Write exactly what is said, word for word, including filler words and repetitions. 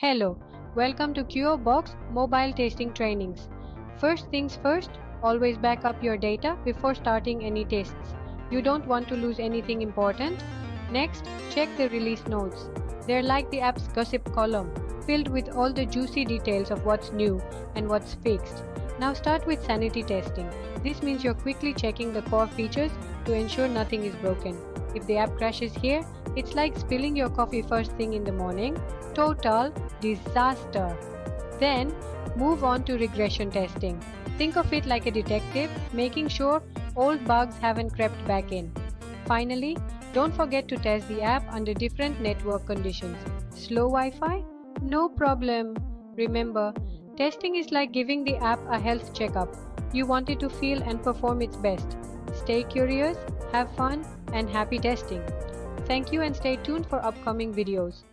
Hello, welcome to QObox Mobile Testing Trainings. First things first, always back up your data before starting any tests. You don't want to lose anything important. Next, check the release notes. They're like the app's gossip column, filled with all the juicy details of what's new and what's fixed. Now start with sanity testing. This means you're quickly checking the core features to ensure nothing is broken. If the app crashes here, it's like spilling your coffee first thing in the morning. Total disaster. Then, move on to regression testing. Think of it like a detective, making sure old bugs haven't crept back in. Finally, don't forget to test the app under different network conditions. Slow Wi-Fi? No problem. Remember, testing is like giving the app a health checkup. You want it to feel and perform its best. Stay curious, have fun, and happy testing. Thank you and stay tuned for upcoming videos.